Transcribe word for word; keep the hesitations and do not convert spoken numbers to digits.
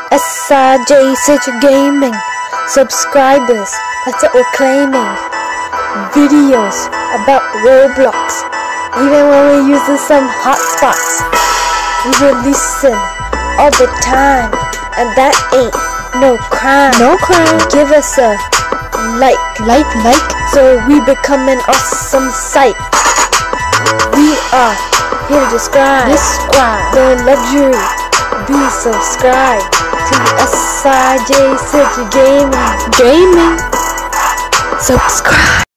S I J City Gaming subscribers, that's what we're claiming. Videos about Roblox, even when we're using some hotspots, we releasing all the time, and that ain't no crime. No crime. Give us a like, Like, like. so we become an awesome sight. We are here to describe Describe. the luxury. Be subscribed to S I J City Gaming. Gaming. Subscribe.